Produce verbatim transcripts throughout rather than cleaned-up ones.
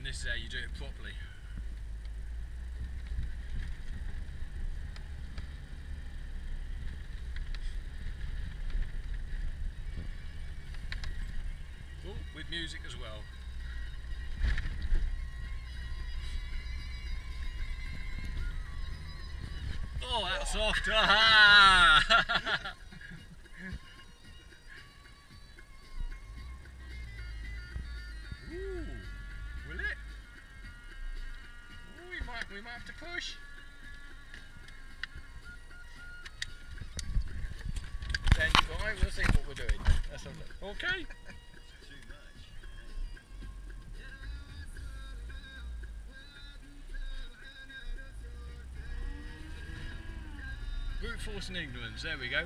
this is how you do it properly. Oh, with music as well. Oh, that's soft. Aha! Ooh, will it? Ooh, we might, we might have to push. Stand by, we'll see what we're doing. Let's have a look. Okay. Brute force and ignorance, there we go.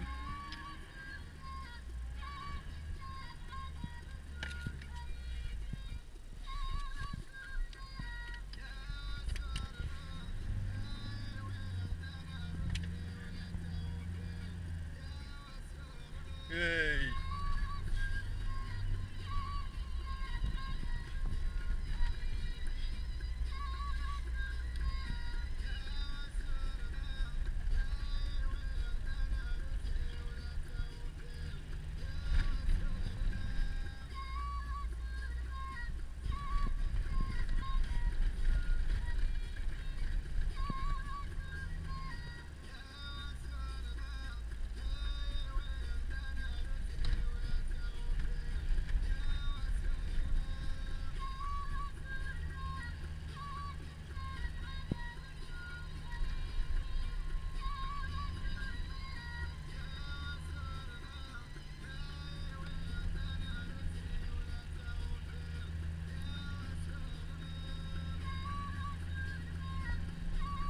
Yay.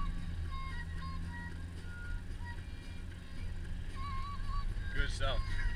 Good stuff.